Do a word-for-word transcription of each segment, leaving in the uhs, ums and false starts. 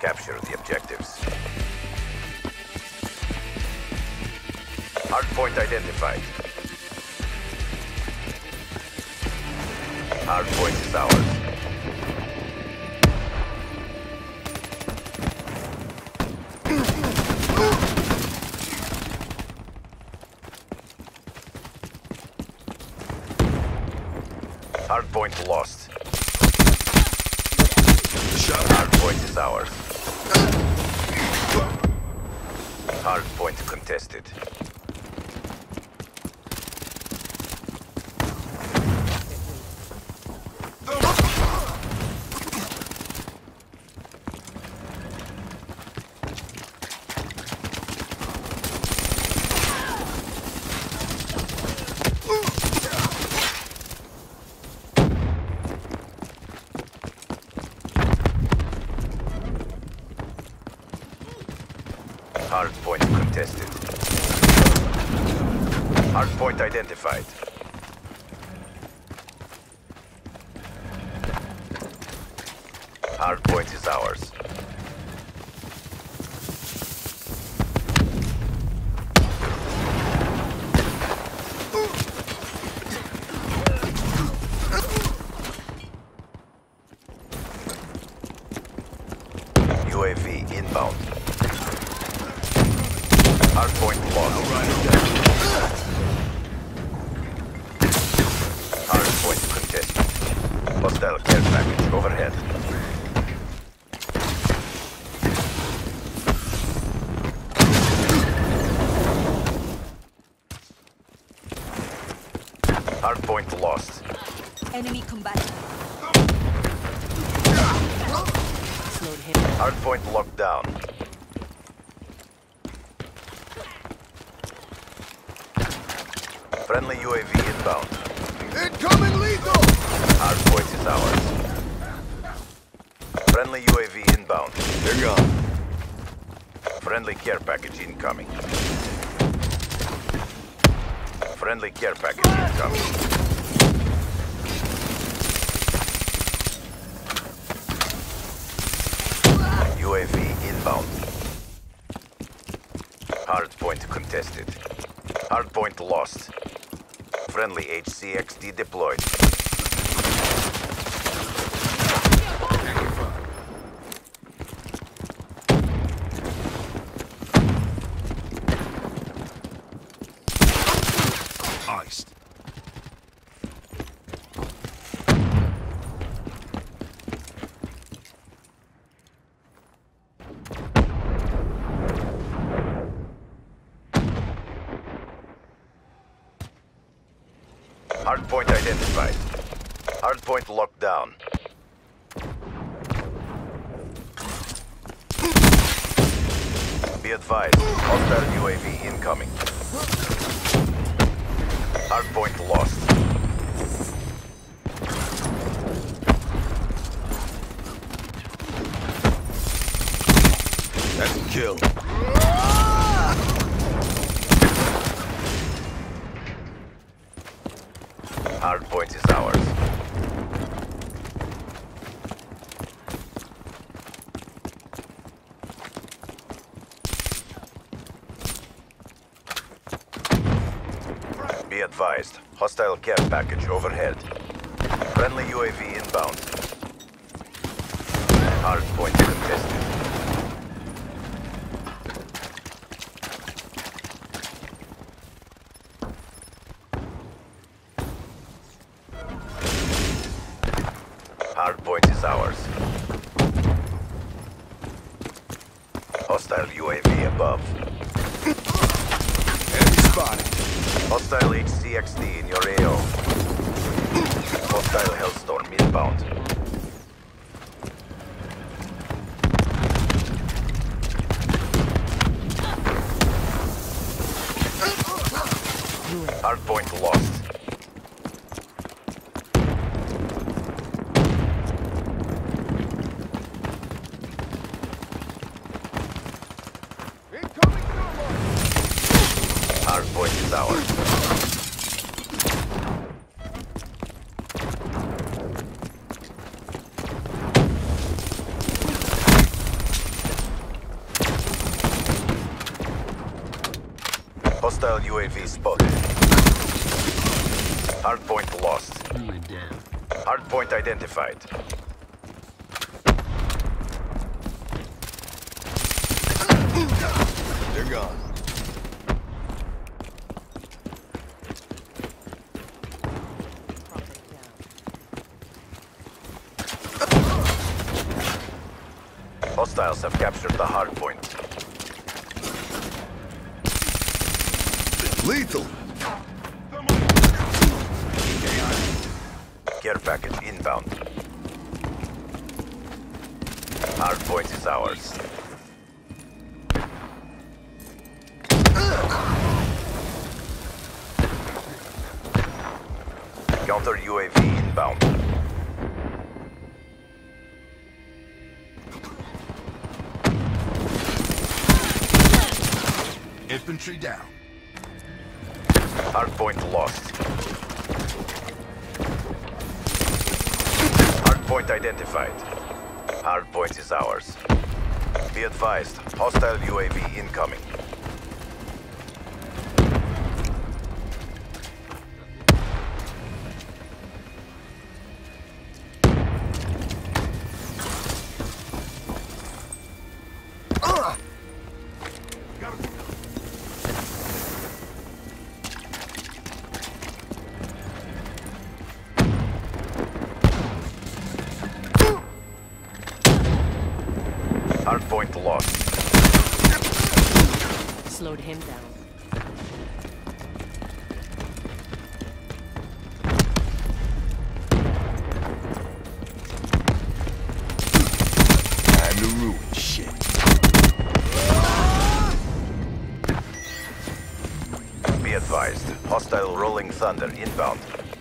Capture the objectives. Hardpoint identified. Hardpoint is ours. Hardpoint lost. Hardpoint is ours. Hardpoint contested. Hardpoint contested. Hardpoint identified. Hardpoint is ours. U A V inbound. Hardpoint lost. Hardpoint contested. Hostile care package overhead. Hardpoint lost. Enemy combatant. Slowed hit. Hardpoint locked down. Friendly U A V inbound. Incoming lethal! Hardpoint is ours. Friendly U A V inbound. They're gone. Friendly care package incoming. Friendly care package incoming. U A V inbound. Hardpoint contested. Hardpoint lost. Friendly H C X D deployed. Iced. Hardpoint identified. Hardpoint locked down. Be advised, hostile U A V incoming. Hardpoint lost. That's a kill. Hardpoint is ours. Be advised, hostile care package overhead. Friendly U A V inbound. Hardpoint contested. Hardpoint is ours. Hostile U A V above. Enemy spotted. Hostile H C X D in your A O. Hostile Hellstorm inbound. Hardpoint lost. Hardpoint is ours. Hostile U A V spotted. Hardpoint lost. Oh, damn. Hardpoint identified. They're gone. Hostiles have captured the hardpoint. Lethal. Care package inbound. Hardpoint is ours. Counter U A V inbound. Infantry down. Hardpoint lost. Hardpoint identified. Hardpoint is ours. Be advised, hostile U A V incoming. Hardpoint lost. Slowed him down. Time to ruin shit. Be advised, hostile rolling thunder inbound.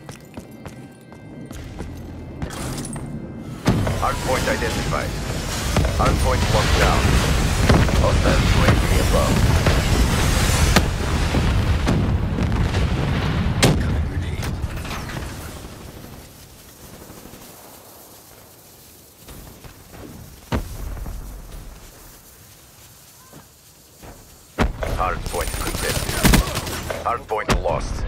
Hardpoint identified. Hardpoint locked down. Hostile U A V above. Hardpoint contested. Hardpoint lost.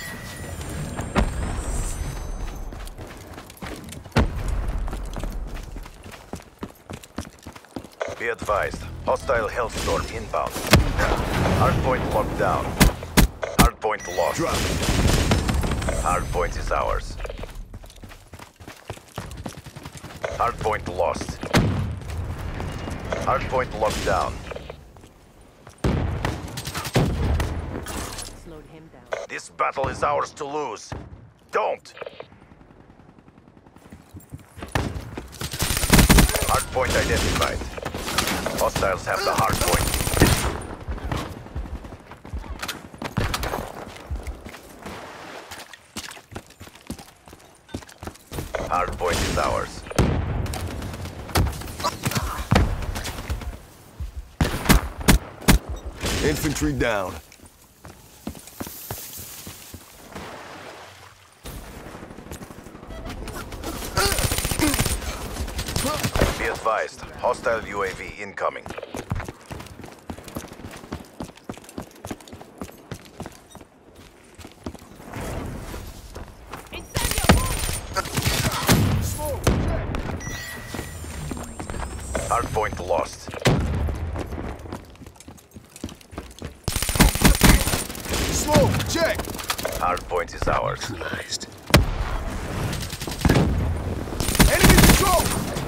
Be advised, hostile Hellstorm inbound. Hardpoint locked down. Hardpoint lost. Drop it. Hardpoint is ours. Hardpoint lost. Hardpoint locked down. Slowed him down. This battle is ours to lose. Don't! Hardpoint identified. Hostiles have the hardpoint. Hardpoint is ours. Infantry down. Be advised, hostile U A V incoming. Hardpoint lost. Smoke, check. Hardpoint is ours. Neutralized. Enemy control.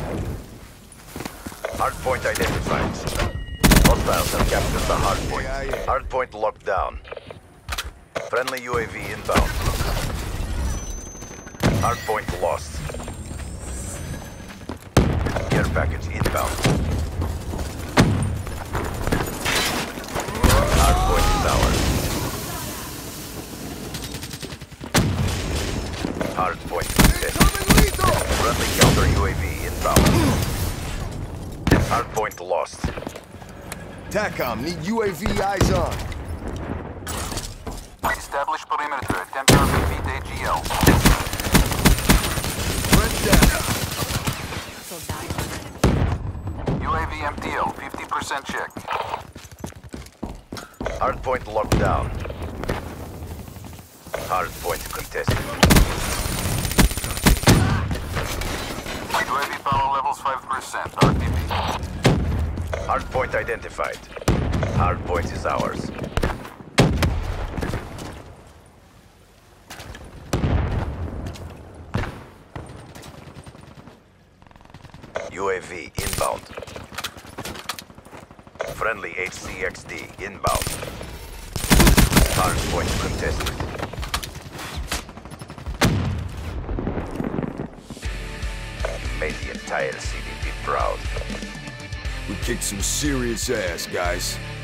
Hardpoint identified. Hostiles have captured the hardpoint. Yeah, yeah. Hardpoint locked down. Friendly U A V inbound. Hardpoint lost. Care package inbound. Hardpoint is ours. Hardpoint contested. Coming lethal. Friendly counter U A V inbound. Hardpoint lost. TACOM, need U A V eyes on. Establish perimeter at ten thousand feet A G L. Threat down. Soldado. U A V M T L, fifty percent check. Hardpoint locked down. Hard point contested. U A V power levels five percent. R T B. Hard point identified. Hard point is ours. U A V inbound. Friendly H C X D inbound. Hard point contested. Made the entire C D P proud. We kicked some serious ass, guys.